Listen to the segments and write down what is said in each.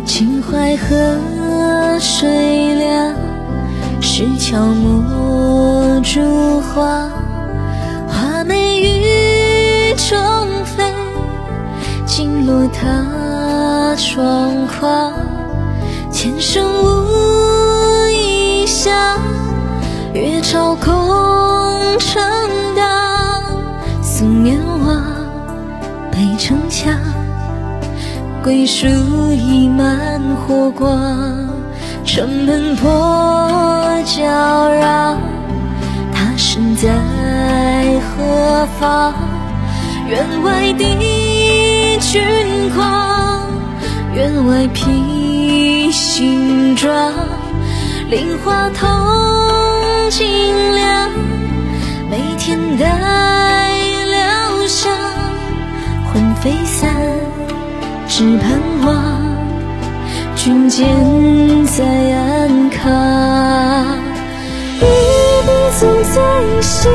秦淮河水凉，石桥墨竹花。画眉雨中飞，惊落他窗框。前生无意想，月照空城荡。素年华，北城墙。桂树倚满火光，城门破叫嚷。他身在何方？员外敌军狂，员外披新装。菱花透金梁，每天待疗伤。魂飞散，只盼望君健在安康。一笔总在心，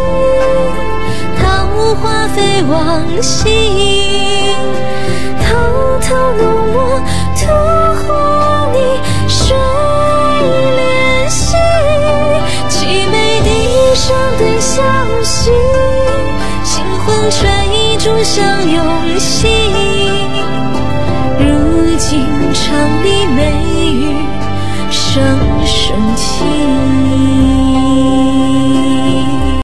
桃花飞往昔。滔滔浓墨图画你，水帘兮。凄美地上对消息，星魂吹竹相拥兮。如今长堤美雨，声声泣。